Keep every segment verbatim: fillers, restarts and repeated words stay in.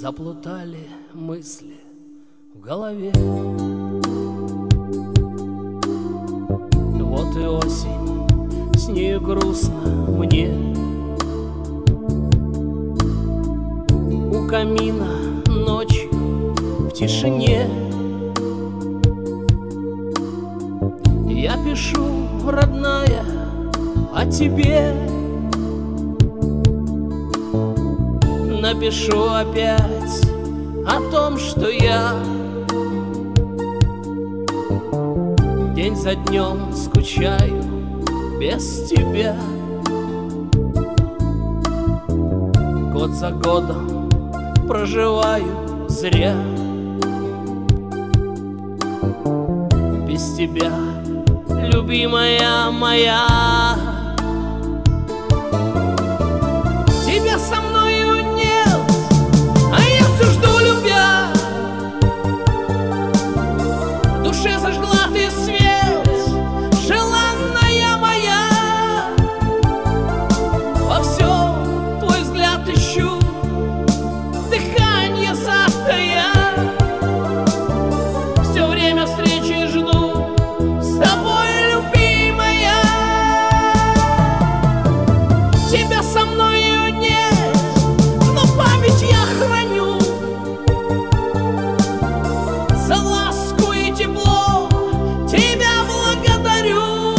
Заплутали мысли в голове. Вот и осень, с нею грустно мне. У камина ночью в тишине я пишу, родная, о тебе. Напишу опять о том, что я день за днем скучаю без тебя. Год за годом проживаю зря. Без тебя, любимая моя. Тебя со мною нет, а я все жду, любя. В душе зажгла ты свет, желанная моя. Во всем твой взгляд ищу, дыхание затая. Все время встречи жду с тобой, любимая. Тебя со мною нет, но память я храню. За ласку и тепло тебя благодарю.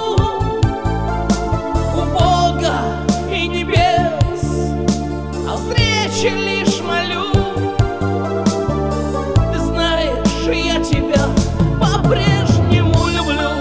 У Бога и небес о встрече лишь молю. Ты знаешь, я тебя по-прежнему люблю.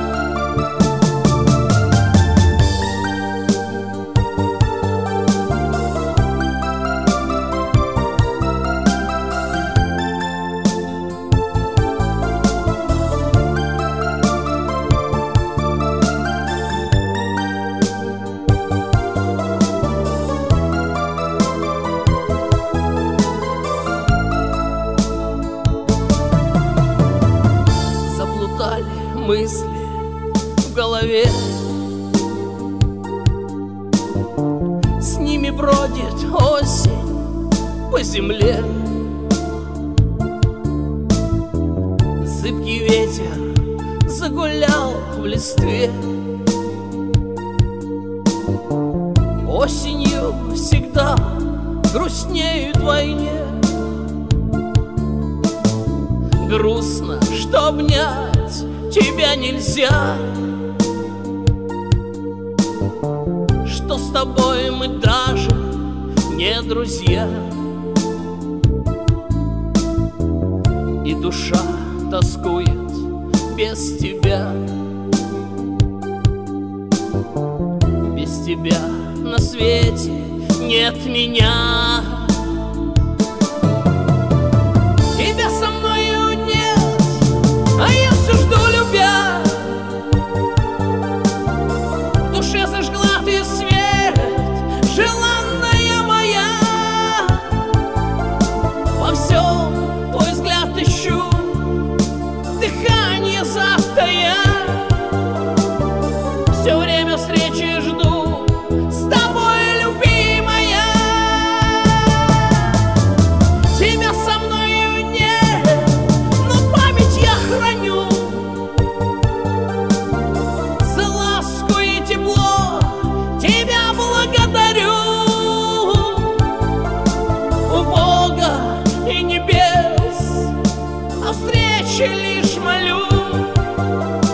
Заплутали мысли в голове. С ними бродит осень по земле. Зыбкий ветер загулял в листве. Осенью всегда грустнеют вдвойне. Грустно, что обнять тебя нельзя, что с тобой мы даже не друзья. И душа тоскует без тебя. Без тебя на свете нет меня. Тебя со мною нет, а я все жду, любя. В душе зажгла ты свет, желанная моя. Во всем твой взгляд ищу, дыхание затая. Все время встречи жду с тобой, любимая. Тебя со мною нет, но память я храню. За ласку и тепло тебя благодарю. У Бога и небес о встрече лишь молю.